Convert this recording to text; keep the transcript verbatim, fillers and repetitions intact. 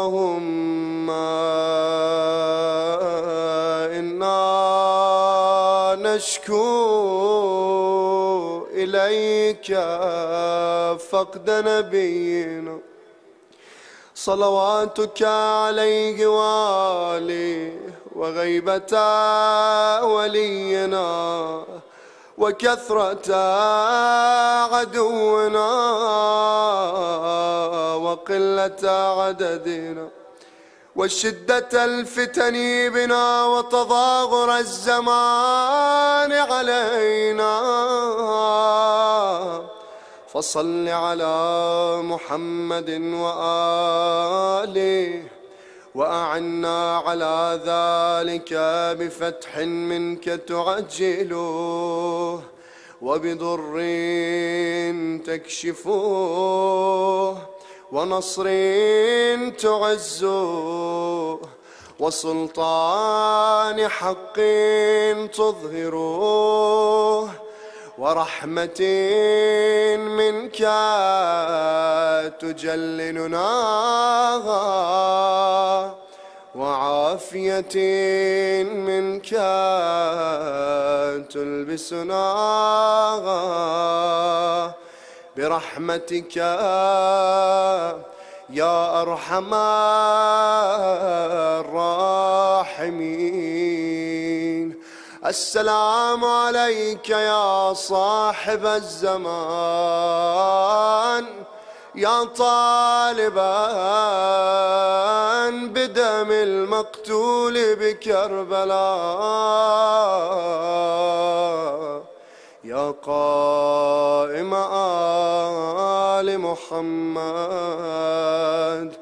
اللهم إنا نشكو إليك فقد نبينا صلواتك عليه وآله وغيبة ولينا وكثرة عدونا وقلة عددنا وشدة الفتن بنا وتضاغر الزمان علينا فصل على محمد وآله وأعنا على ذلك بفتح منك تعجله وبضر تكشفه ونصر تعزه وسلطان حق تظهره ورحمة منك تجللنا وعافية منك تلبسنا برحمتك يا أرحم الراحمين. السلام عليك يا صاحب الزمان يا طالبا بدم المقتول بكربلاء يا قائم آل محمد